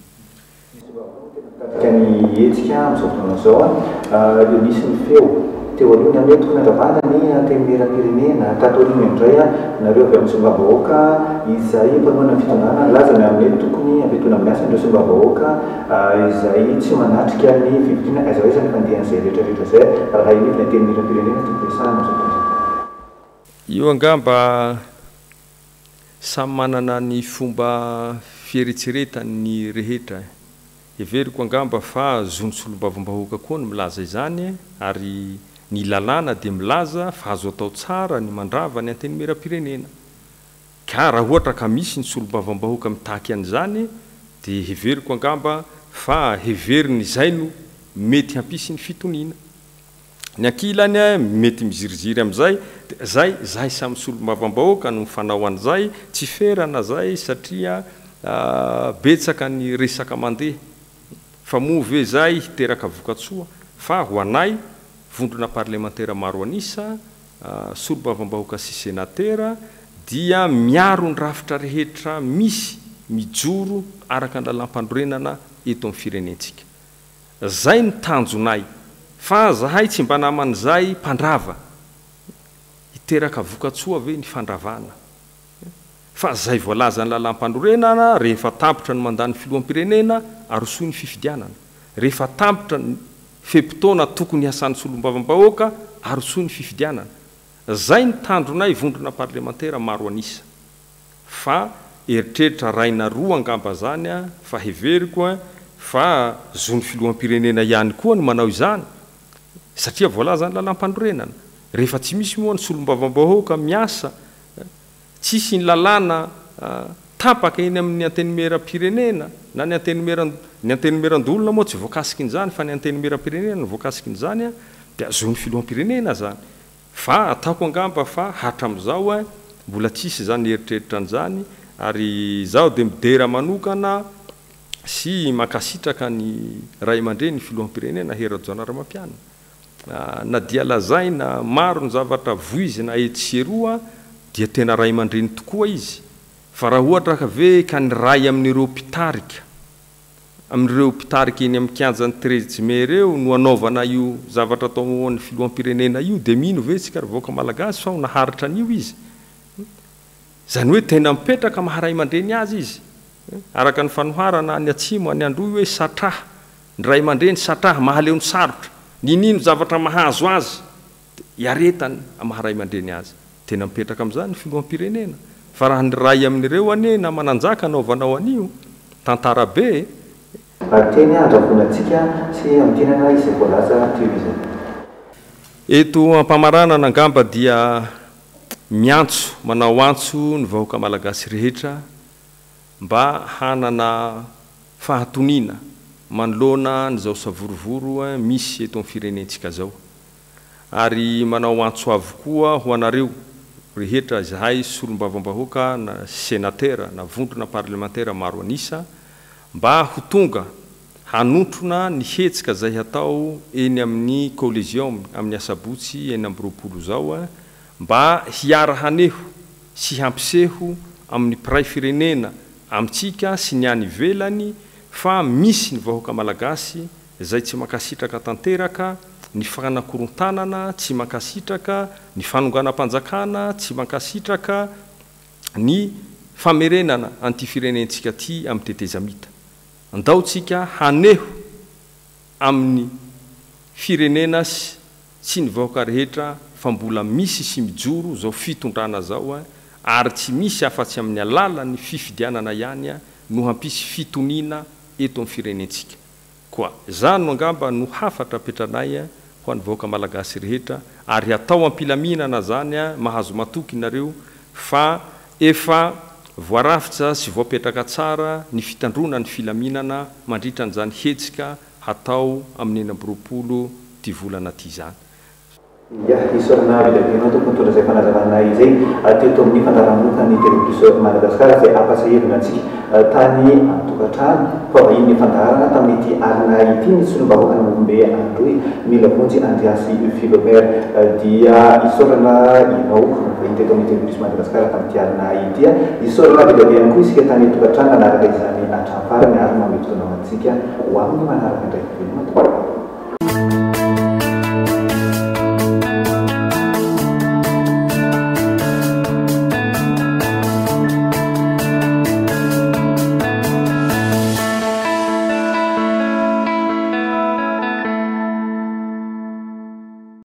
Speaker 1: ny hetsika amin'izao fotoana zao a dia misy ny feo teo aloha ny ametoko nandravana ny antenimera-pirenena tato aloha indray a nareo avy amin'ny solombavam-bahoaka izay mpanomana ny fitondrana lazany amin'ny tokony ampitona amin'ny asa ireo solombavam-bahoaka izay tsy manatrika ny fividina aiza aiza ny fandehan'izay rehetrarehetra zay raha inivy ny antenimera-pirenena tiampiasana amin'izao fotoana
Speaker 2: io angamba samy manana ny fomba fieritseretany rehetra everiko angamba fa zony solombavam-bahoaka koa ny milaza izany ary ny lalàna dia milaza fa azo atao tsara ny mandrava ny antenimera-pirenena ka raha ohatra ka misy ny solombavam-bahoaka mitaky an'izany dia heveriko angamba fa heveriny izay no mety hampisy ny fitoniana ny ankilany mety miziriziry amin'izay zay zay samy solombavam-bahoaka no mifanao an'izay tsy ferana zay satria uh, betsaka ny resaka mandeha fa move zay hiteraka vokatsoa fa ho anay vondrona parlementaire maro anisa uh, solombavam-bahoaka sy senatera dia miaro ny rafitra rehetra misy mijoro araka ny lalam-pandrorenana eto amin'ny firenentsika zay ny tanjonay fa zahay tsy mba naman'izay mpandrava hiteraka vokatsoa ve ny fandravana fa zay voalaza ny lalam-pandrorenana rehefa tampotra ny mandany filoham-pirenena arosoa ny fifidianana rehefa tampotra ny fepitona tokony hasan'ny solombavam-bahoaka arosoa ny fifidianana zay ny tandronay vondrona parlementaire maro anisa fa eritreritra raina roa angamba zany a fa heveriko a fa zony filoham-pirenena ihany koa no manao izany satria voalaza ny lalam-pandrorenana rehefa tsy misy moa ny solombavam-bahoaka miasa tsisy ny lalàna uh, tapaka eny amin'ny antenimera-pirenena na ny antenimera ny antenimera-ndolona moa tsy voakasikin'izany fa ny antenimera-pirenena no voakasikin'izany a dia azony filoham-pirenena zany fa ataoko angamba fa hatramin'izao a mbola tsisy zany eritreritra an'izany ary zaho dia midera manokana sy makasitraka ny ray aman-dreny ny filoham-pirenena herajoana ramampianina uh, na dia lazaina maro ny zavatra voizina etseroa dia tena ray aman-dreny tokoa izy fa raha ohatra ka ve ka ny ray amin'ireo pitarika amin'ireo pitarika eny amin'ny kianjan'ny trezime reo no anaovana io zavatra atao amin'ny filoham-pirenena io dia mino ve tsika revoaka malagasy fa ho naharitra an'io izy zany hoe tena mipetraka maharay aman-dreny azy izy araka ny fanoharana ny atsimo any androy hoe satraha ny ray aman-dreny satraha mahaleo ny sarotra ninino zavatra mahazo azy iaretany maharay aman-dreny azy tena mipetraka amin'izany ny filoham-pirenena fa raha ny ray amin'ireo ane na mananjaka anaovanao an'io tantara be
Speaker 1: ary teny andravonantsika sy amin'tenana izay voalaza teo izay
Speaker 2: eto ampamaranana angamba dia miantso manao antso ny vahoaka malagasy rehetra mba hanana fahatonina manoloana nyzao savorovoro misy eto amin'ny firenentsika zao ary manao antso avokoa ho anareo rehetra zahay solom-bavambahoaka na sénateur na vondrona parlementaire maro anisa mba ho tonga hanontrona ny hetsika zay hatao eny amin'ny collégium amin'ny asabotsy eny amin'ny roapolo zao mba hiara-haneho sy hampiseho amin'ny piray firenena amitsika sy ny any ivelany fa misy ny vahoaka malagasy zay tsy makasitraka tanteraka ny fanakorontanana tsy makasitraka ny fanonganam-panjakana tsy makasitraka ny famerenana anty firenentsika ty amin'ny tetezamita andaotsika haneho amin'ny firenena sy ny vahoaka rehetra fa mbola misy sy mijoro zao fitondrana zao ary tsy misy afa-tsy amin'ny alalany fifidianana ihany no hampisy fitonina eto amin'ny firenentsika koa zany no angamba no hafatra petranay ho an'ny vahoaka malagasy rehetra ary atao ampilaminana zany mahazo matoky nareo fa efa voarafitra sy voapetraka tsara ny fitandrona ny filaminana mandritra n'izany hetsika hatao amin'ny enina amby roapolo ty volana ty zany.
Speaker 1: Ya, isorana vilaviana to kuntuna zay fanazavana izay teto amin'ny fandaramota ny télévision Madagasikara zay ampasahevina antsika tany antokatrano fa vahiny fandarana tamin'ity arina ity ny solombahoaka ny mombe androy mila vonjy Andreas Philibert dia isorana inao vahiny teto amin'ny télévision Madagasikara tamin'ity arina ity isorana vilaviana koa isika tany antokatrano nanaraka izany atrafarany ary mametona antsika ho amin'ny manaraka indray veloma.